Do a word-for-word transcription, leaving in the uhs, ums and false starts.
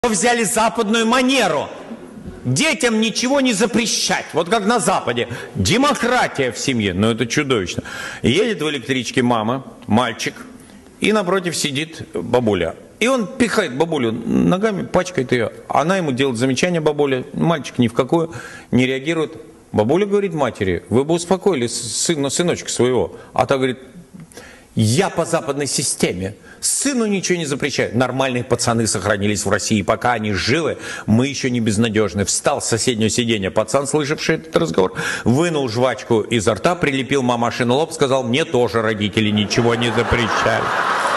Взяли западную манеру. Детям ничего не запрещать. Вот как на Западе. Демократия в семье. Ну это чудовищно. Едет в электричке мама, мальчик, и напротив сидит бабуля. И он пихает бабулю ногами, пачкает ее. Она ему делает замечание, бабуля. Мальчик ни в какую не реагирует. Бабуля говорит матери: вы бы успокоили сына, сыночка своего. А та говорит: я по западной системе. Сыну ничего не запрещаю. Нормальные пацаны сохранились в России. Пока они живы, мы еще не безнадежны. Встал с соседнего сиденья пацан, слышавший этот разговор, вынул жвачку изо рта, прилепил мамаши на лоб, сказал: мне тоже родители ничего не запрещают.